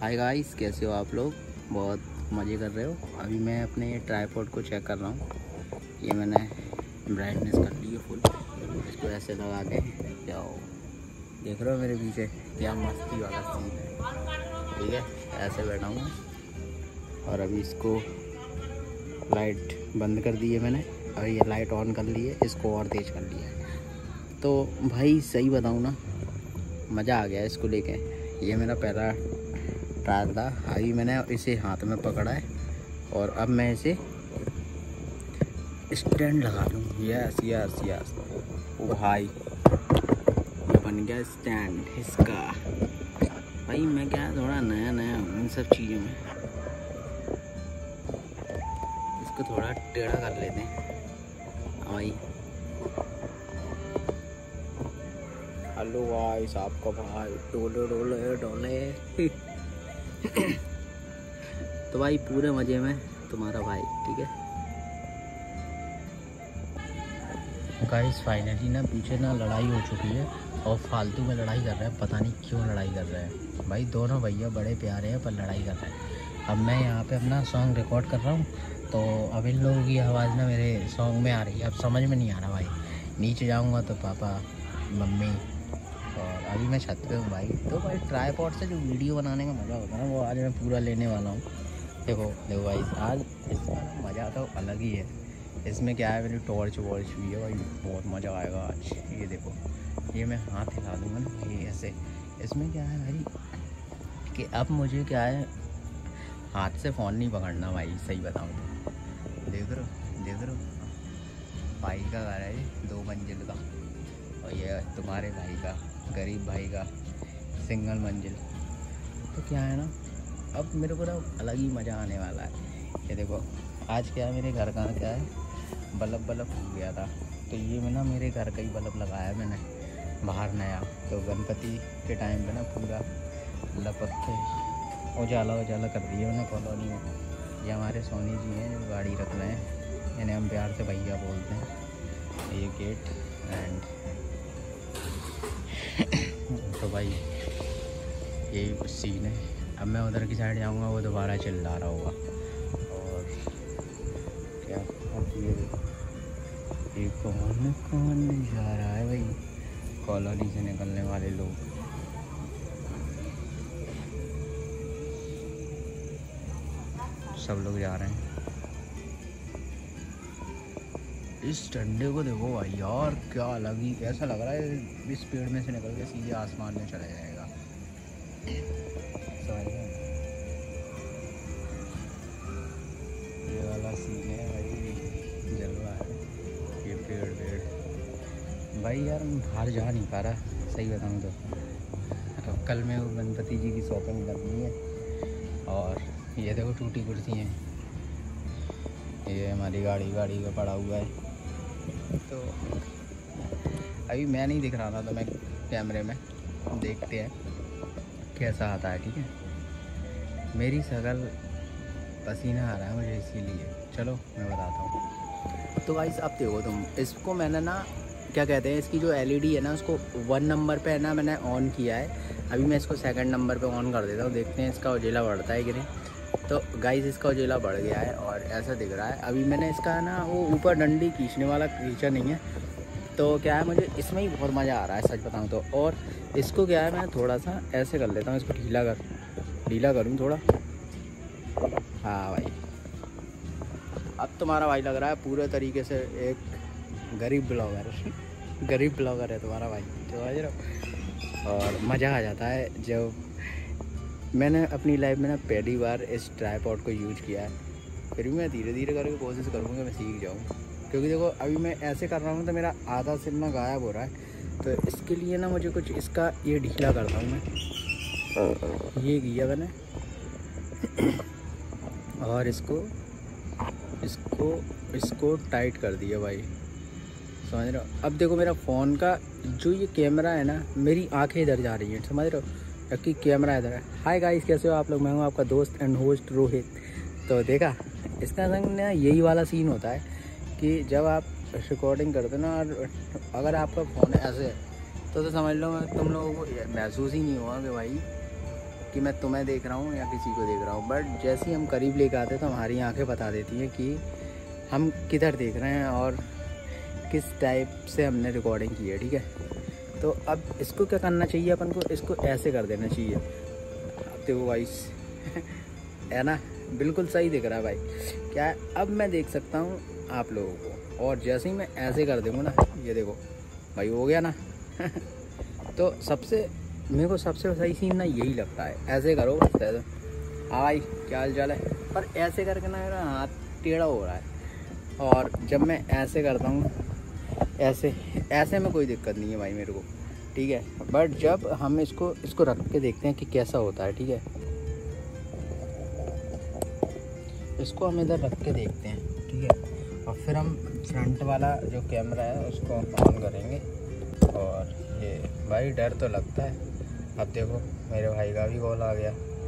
Hi guys, कैसे हो आप लोग? बहुत मज़े कर रहे हो। अभी मैं अपने ट्राइपॉड को चेक कर रहा हूँ। ये मैंने ब्राइटनेस कर ली है फुल। इसको ऐसे लगा के क्या हो देख रहे हो मेरे पीछे, क्या मस्ती वाला सीन है। ठीक है, ऐसे बैठा हूँ और अभी इसको लाइट बंद कर दी है मैंने। अभी ये लाइट ऑन कर ली है, इसको और तेज़ कर लिया है। तो भाई सही बताऊँ ना, मज़ा आ गया इसको लेके। ये मेरा पहला ट्रायल था। अभी मैंने इसे हाथ में पकड़ा है और अब मैं इसे स्टैंड लगा लूँ। यस यस यस, ओ भाई ये बन गया स्टैंड इसका। भाई मैं क्या थोड़ा नया नया हूँ इन सब चीज़ों में, इसको थोड़ा टेढ़ा कर लेते हैं। भाई हेलो गाइस, आपका भाई डोले डोले डोले तो भाई पूरे मज़े में तुम्हारा भाई। ठीक है गाइस, फाइनली ना पीछे ना लड़ाई हो चुकी है और फालतू में लड़ाई कर रहे हैं। पता नहीं क्यों लड़ाई कर रहे हैं भाई। दोनों भैया बड़े प्यारे हैं पर लड़ाई कर रहे हैं। अब मैं यहाँ पे अपना सॉन्ग रिकॉर्ड कर रहा हूँ, तो अब इन लोगों की आवाज़ ना मेरे सॉन्ग में आ रही है। अब समझ में नहीं आ रहा भाई। नीचे जाऊँगा तो पापा मम्मी, और अभी मैं छत पे हूँ भाई। तो भाई ट्राइपॉड से जो वीडियो बनाने का मज़ा होता है ना, वो आज मैं पूरा लेने वाला हूँ। देखो देखो भाई, आज इसका मज़ा तो अलग ही है। इसमें क्या है, मेरी टॉर्च वॉर्च भी है भाई, बहुत मज़ा आएगा आज। ये देखो, ये मैं हाथ हिला दूँगा ना, ये ऐसे। इसमें क्या है भाई कि अब मुझे क्या है, हाथ से फ़ोन नहीं पकड़ना भाई। सही बताऊँ तो देख रहे हो भाई का घर है ये 2 मंजिल का, और ये तुम्हारे भाई का, गरीब भाई का सिंगल मंजिल। तो क्या है ना, अब मेरे को ना अलग ही मज़ा आने वाला है। ये देखो, आज क्या है, मेरे घर का क्या है, बल्ब हो गया था। तो ये मैं ना मेरे घर का ही बल्ब लगाया मैंने बाहर नया। तो गणपति के टाइम पे ना पूरा लपक के उजाला कर दिया मैंने कॉलोनी में। ये हमारे सोनी जी हैं जो गाड़ी रख रहे हैं, इन्हें हम प्यार से भैया बोलते हैं। ये गेट एंड तो भाई यही सीन है। अब मैं उधर की साइड जाऊंगा, वो दोबारा चिल्ला रहा होगा। और क्या ये कौन जा रहा है भाई, कॉलोनी से निकलने वाले लोग। सब लोग जा रहे हैं। इस डंडे को देखो भाई यार, क्या अलग ही कैसा लग रहा है। इस पेड़ में से निकल के सीधे आसमान में चला जाएगा। ये वाला सीन है भाई, जलवा है। ये पेड़ भाई यार, मैं बाहर जा नहीं पा रहा सही बताऊँ तो। अब कल मैं वो गणपति जी की शॉपिंग करनी है। और ये देखो टूटी कुर्सी हैं, ये हमारी गाड़ी का पड़ा हुआ है। तो अभी मैं नहीं दिख रहा था, तो मैं कैमरे में देखते हैं कैसा आता है। ठीक है, मेरी शक्ल पसीना आ रहा है मुझे, इसीलिए चलो मैं बताता हूँ। तो गाइस अब देखो तुम, इसको मैंने ना क्या कहते हैं, इसकी जो एलईडी है ना, उसको 1 नंबर पे है ना मैंने ऑन किया है। अभी मैं इसको 2nd नंबर पे ऑन कर देता हूँ, देखते हैं इसका उजेला बढ़ता है कि नहीं। तो गाइस इसका उजेला बढ़ गया है और ऐसा दिख रहा है। अभी मैंने इसका ना वो ऊपर डंडी खींचने वाला खींचा नहीं है। तो क्या है, मुझे इसमें ही बहुत मज़ा आ रहा है सच बताऊँ तो। और इसको क्या है, मैं थोड़ा सा ऐसे कर लेता हूँ, इसको ढीला करूँ थोड़ा। हाँ भाई, अब तुम्हारा भाई लग रहा है पूरे तरीके से एक गरीब ब्लॉगर है तुम्हारा भाई, समझ रहे हो। और मज़ा आ जाता है जब मैंने अपनी लाइफ में ना पहली बार इस ट्राइपॉड को यूज़ किया है। फिर भी मैं धीरे धीरे करके कोशिश करूँगा मैं सीख जाऊँ, क्योंकि देखो अभी मैं ऐसे कर रहा हूँ तो मेरा आधा सिर ना गायब हो रहा है। तो इसके लिए ना मुझे कुछ इसका ये ढीला करता हूँ मैं। ये किया मैंने और इसको टाइट कर दिया भाई, समझ रहे हो। अब देखो मेरा फ़ोन का जो ये कैमरा है ना, मेरी आंखें इधर जा रही हैं, समझ रहे हो, जबकि कैमरा इधर है। हाय गाइस, कैसे हो आप लोग? मैं हूँ आपका दोस्त एंड होस्ट रोहित। तो देखा, इसका संग ना यही वाला सीन होता है कि जब आप रिकॉर्डिंग करते ना, और अगर आपका फ़ोन ऐसे है तो समझ लो मैं तुम लोगों को महसूस ही नहीं हुआ कि भाई कि मैं तुम्हें देख रहा हूँ या किसी को देख रहा हूँ, बट जैसे ही हम करीब लेकर आते तो हमारी आंखें बता देती हैं कि हम किधर देख रहे हैं और किस टाइप से हमने रिकॉर्डिंग की है। ठीक है, तो अब इसको क्या करना चाहिए अपन को, इसको ऐसे कर देना चाहिए। अब देखो भाई है ना, बिल्कुल सही दिख रहा है भाई। क्या है, अब मैं देख सकता हूँ आप लोगों को, और जैसे ही मैं ऐसे कर दूँगा ना, ये देखो भाई हो गया ना तो मेरे को सबसे सही सीन ना यही लगता है, ऐसे करो बस ऐसे। हाँ भाई क्या हाल चाल है, पर ऐसे करके ना मेरा हाथ टेढ़ा हो रहा है, और जब मैं ऐसे करता हूँ ऐसे में कोई दिक्कत नहीं है भाई मेरे को। ठीक है, बट जब हम इसको रख के देखते हैं कि कैसा होता है। ठीक है, इसको हम इधर रख के देखते हैं। ठीक है, और फिर हम फ्रंट वाला जो कैमरा है उसको ऑन करेंगे। और ये भाई डर तो लगता है। अब देखो मेरे भाई का भी कॉल आ गया।